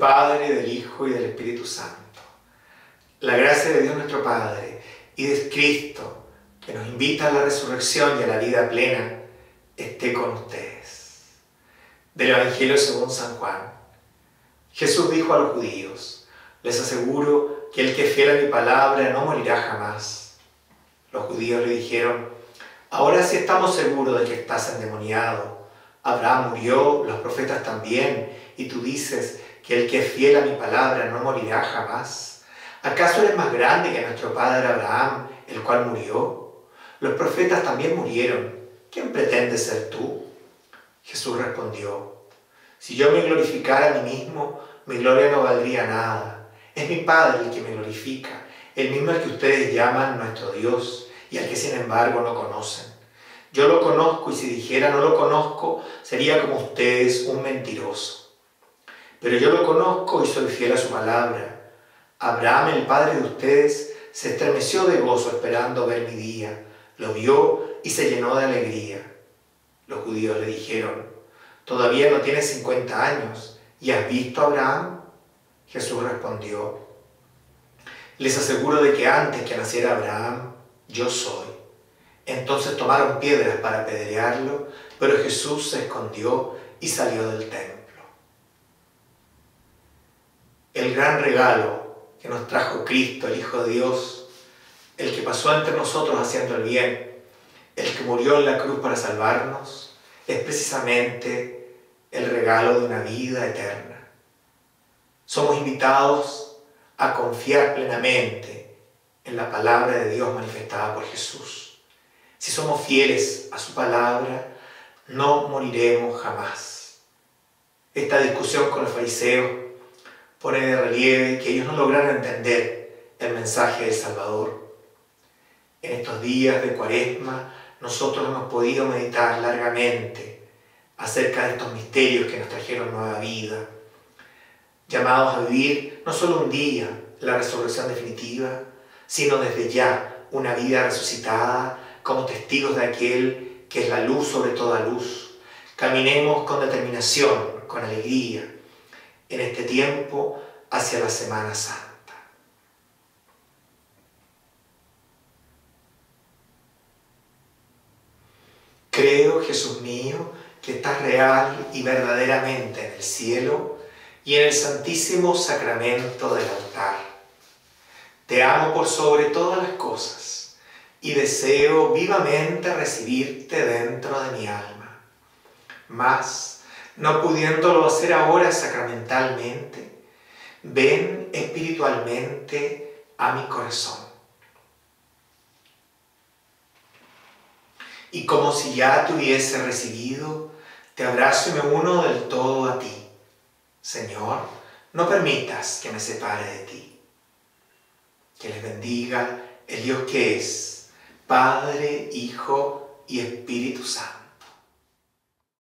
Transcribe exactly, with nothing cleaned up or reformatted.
Padre, del Hijo y del Espíritu Santo. La gracia de Dios nuestro Padre y de Cristo, que nos invita a la resurrección y a la vida plena, esté con ustedes. Del Evangelio según San Juan. Jesús dijo a los judíos: les aseguro que el que es fiel a mi palabra no morirá jamás. Los judíos le dijeron: ahora sí estamos seguros de que estás endemoniado. Abraham murió, los profetas también, y tú dices que el que es fiel a mi palabra no morirá jamás. ¿Acaso eres más grande que nuestro padre Abraham, el cual murió? Los profetas también murieron. ¿Quién pretendes ser tú? Jesús respondió: si yo me glorificara a mí mismo, mi gloria no valdría nada. Es mi Padre el que me glorifica, el mismo al que ustedes llaman nuestro Dios y al que sin embargo no conocen. Yo lo conozco, y si dijera no lo conozco, sería como ustedes, un mentiroso. Pero yo lo conozco y soy fiel a su palabra. Abraham, el padre de ustedes, se estremeció de gozo esperando ver mi día. Lo vio y se llenó de alegría. Los judíos le dijeron: todavía no tienes cincuenta años, ¿y has visto a Abraham? Jesús respondió: les aseguro de que antes que naciera Abraham, yo soy. Entonces tomaron piedras para apedrearlo, pero Jesús se escondió y salió del templo. El gran regalo que nos trajo Cristo, el Hijo de Dios, el que pasó entre nosotros haciendo el bien, el que murió en la cruz para salvarnos, es precisamente el regalo de una vida eterna. Somos invitados a confiar plenamente en la palabra de Dios manifestada por Jesús. Si somos fieles a su palabra, no moriremos jamás. Esta discusión con los fariseos pone de relieve que ellos no lograron entender el mensaje del Salvador. En estos días de Cuaresma, nosotros hemos podido meditar largamente acerca de estos misterios que nos trajeron nueva vida, llamados a vivir no solo un día la resurrección definitiva, sino desde ya una vida resucitada como testigos de aquel que es la luz sobre toda luz. Caminemos con determinación, con alegría, en este tiempo hacia la Semana Santa. Creo, Jesús mío, que estás real y verdaderamente en el cielo y en el santísimo sacramento del altar. Te amo por sobre todas las cosas y deseo vivamente recibirte dentro de mi alma. Mas, no pudiéndolo hacer ahora sacramentalmente, ven espiritualmente a mi corazón. Y como si ya te hubiese recibido, te abrazo y me uno del todo a ti. Señor, no permitas que me separe de ti. Que les bendiga el Dios que es Padre, Hijo y Espíritu Santo.